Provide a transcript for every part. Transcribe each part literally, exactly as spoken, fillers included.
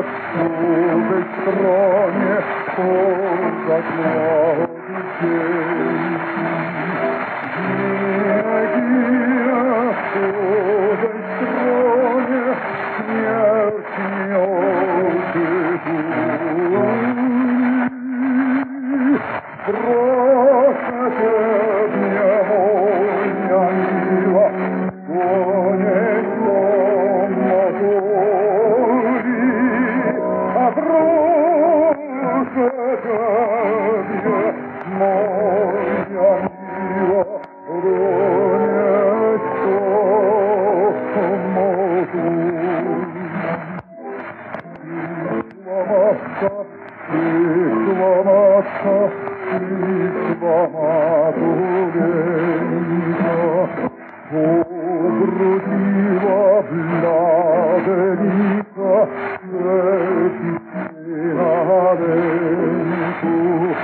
po tej stronie poza młody dzień. Gnieje po tej stronie śmierci oczy proszę Ciebie, moja miła, płonie do motuli, a proszę Ciebie, moja miła, płonie do motuli. Przyszła matka, przyszła matureńka, obróciła bladenika, leci na ręku.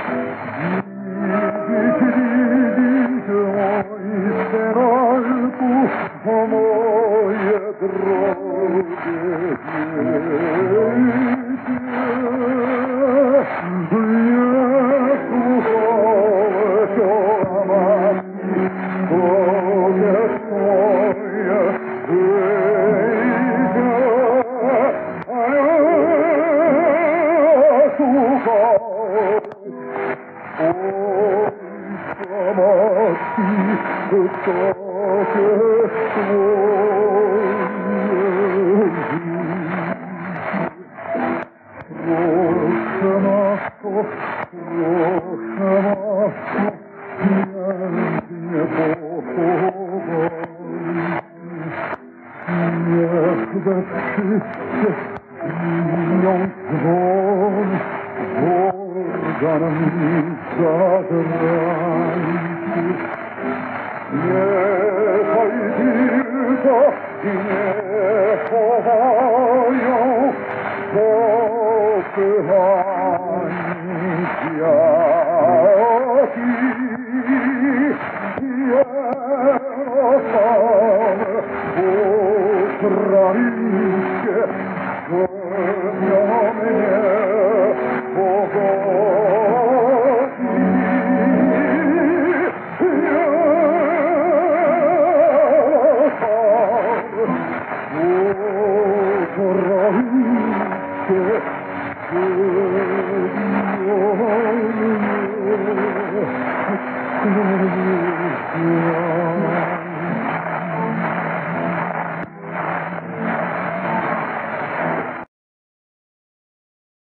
Dziś, dziś, mój steralku, o moje drogie dziecię. Niechaj tylko i nie chowają popychani kwiati. Jerozolę ukraińskie spełnią mnie powodzi. Thank you.